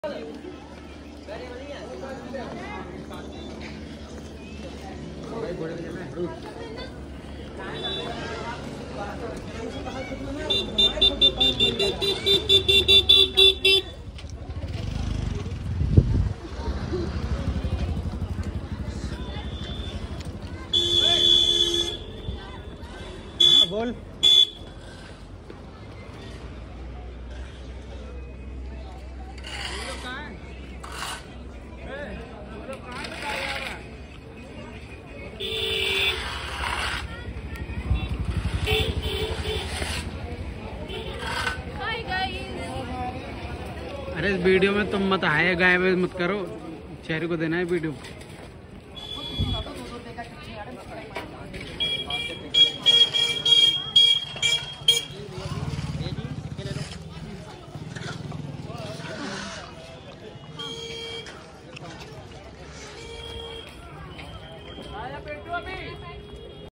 बोल। अरे इस वीडियो में तुम मत आए, गायब मत करो, चेहरे को देना है वीडियो। आया पेटू अभी